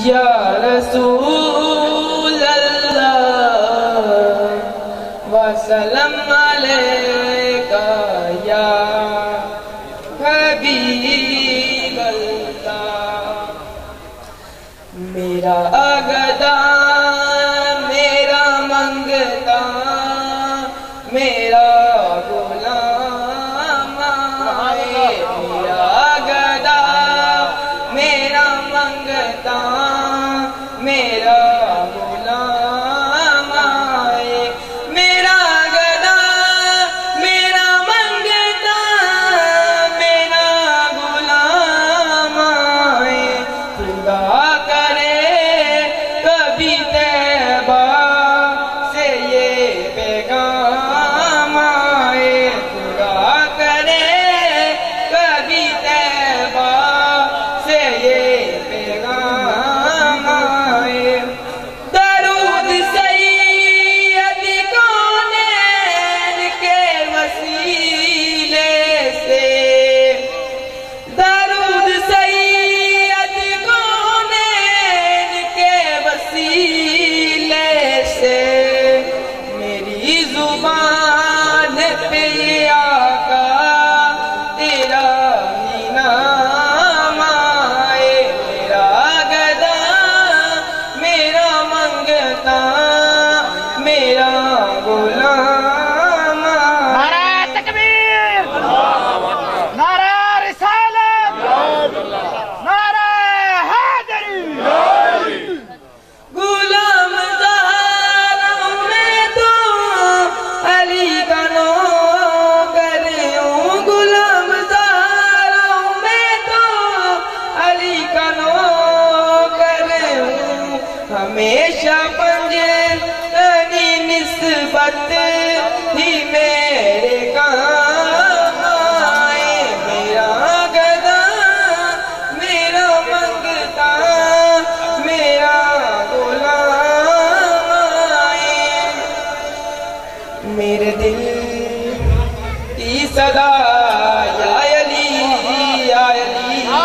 یا رسول اللہ وسلم علیکہ یا حبیب اللہ. میرا اگدا میرا منگتا میرا غلام آئے. میرا اگدا میرا منگتا میرا غلام آئے. میرا اگدا میرا منگتا میرا غلام آئے. خدا کرے کبھی طیبہ سے یہ پیغام آئے. خدا کرے کبھی طیبہ سے یہ پیغام آئے. درود سید کونین کے وسیلے سے. درود سید کونین کے وسیلے سے. میری زبان پہ آقا تیرا ہی نام آئے. میرا گدا میرا منگتا میرا غلام آئے. نعرہ تکبیر، نعرہ رسالت، نعرہ حیدری. غلام زہرا میں تو علی کا نوکر ہوں. غلام زہرا میں تو علی کا نوکر ہوں. ہمیشہ پنجتنی نسبت ہی میرے کام آئے. میرا گدا میرا منگتا میرا غلام آئے. میرے دل کی صدا یا علی یا علی.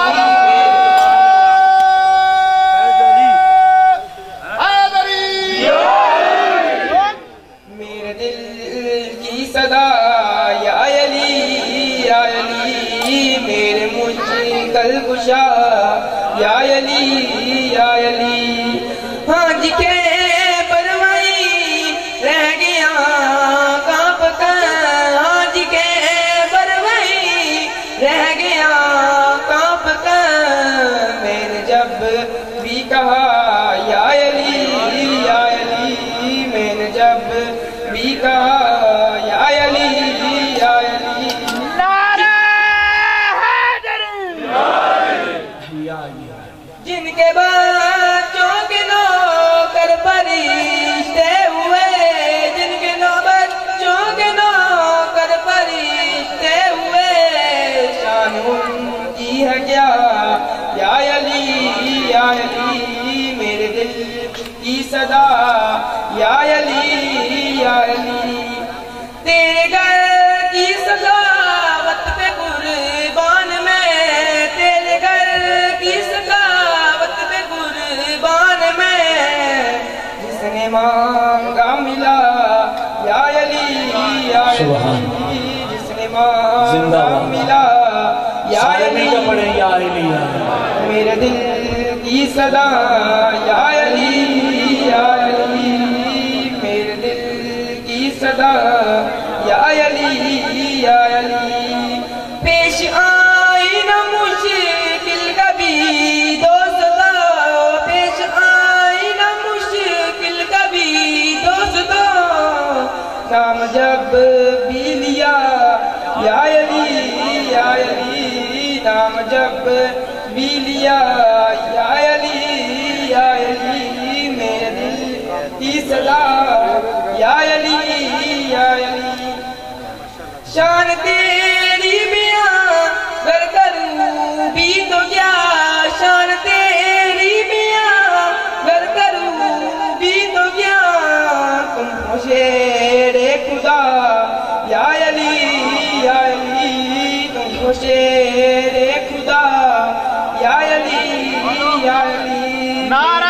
میرے دل کی صدا یا علی یا علی. میرے مشکل کشا یا علی یا علی. ہاں جی کے بروائی رہ گیا کانپ کر. ہاں جی کے بروائی رہ گیا کانپ کر. میں نے جب بھی کہا یا علی یا علی. میں نے جب بھی کہا یا علی یا علی. نعرہ حیدری. جن کے بچوں کے نوکر فرشتے ہوئے. جن کے بچوں کے نوکر فرشتے ہوئے. شان ان کی ہے کیا یا علی یا علی. میرے دل کی صدا یا علی یا علی. تیرے گھر کی سخاوت پہ قربان میں. تیرے گھر کی سخاوت پہ قربان میں. جس نے مانگا ملا یا علی یا علی. جس نے مانگا ملا یا علی. میرے دل کی صدا یا علی یا علی. میرے دل کی صدا یا علی یا علی. پیش آئی نہ مشکل کبھی دوستو. پیش آئی نہ مشکل کبھی دوستو. نام جب بھی لیا یا علی یا علی. نام جب بھی لیا یا علی یا علی. میرے دل کی صدا یا علی یا علی. شان تیری بیاں گر کروں بھی تو کیا. شان تیری بیاں گر کروں بھی تو کیا. تم ہو شیر خدا یا علی یا علی. تم ہو شیر خدا یا علی یا علی. نعرہ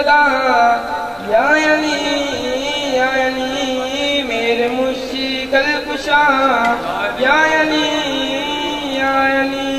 صدا یا علی یا علی میرے مشکل کشا یا علی یا علی